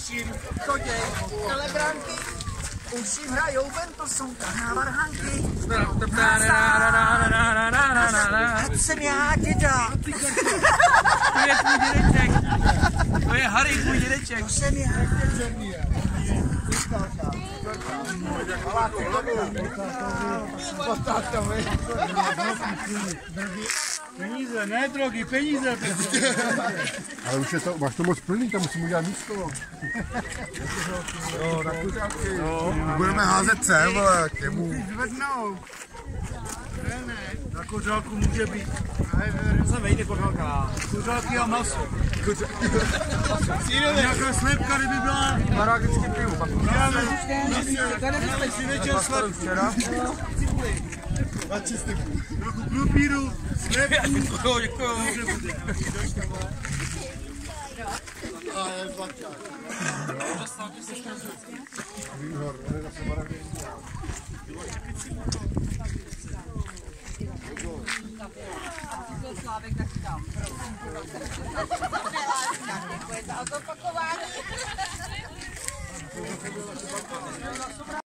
Tuším, choděj telebránky, už jim hrajou ven, to jsou tahná varhanky. Ať jsem já, děda. To je tvůj dědeček. To je Harry, tvůj dědeček. To jsem já. Peníze, ne drogy, peníze. Ale už je to, máš to moc plný, tam musím udělat místo. Budeme házet sem, vole, k němu. Zvednou. Ne, na kořálku může být. To se vejde kořálka. Kořálky a maso. Nějaká slepka, kdyby byla. Barák vždycky piju. Dáme si večer slepku. Trochu krupíru, slepku. Děkuju, děkuju. Slávek tak tam. Děkuji za opakování.